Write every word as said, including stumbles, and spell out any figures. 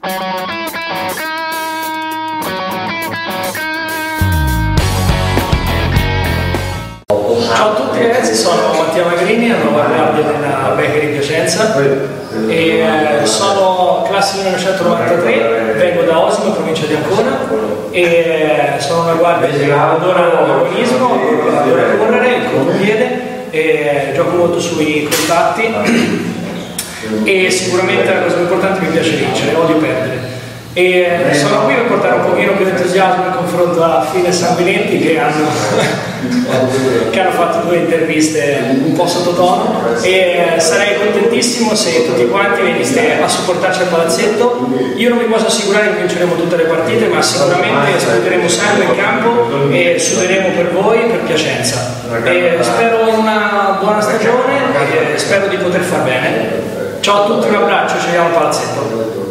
Ciao a tutti ragazzi, sono Mattia Magrini, a nuova guardia della Bakery Piacenza e eh, sono classe millenovecentonovantatré, vengo da Osimo, provincia di Ancona e eh, sono una guardia che adora l'agonismo, adora correre, il contropiede e eh, gioco molto sui contatti e sicuramente la cosa più importante mi piace vincere, odio perdere. E eh, sono qui per portare un pochino più di entusiasmo in confronto a Fine e Sanguinenti che hanno, che hanno fatto due interviste un po' sottotono e eh, sarei contentissimo se tutti quanti veniste a supportarci al palazzetto. Io non vi posso assicurare che vinceremo tutte le partite, ma sicuramente sputeremo sangue in campo e suderemo per voi, per Piacenza. E spero in una buona stagione e spero di poter far bene. Ciao a tutti, un abbraccio, ci vediamo al palazzetto.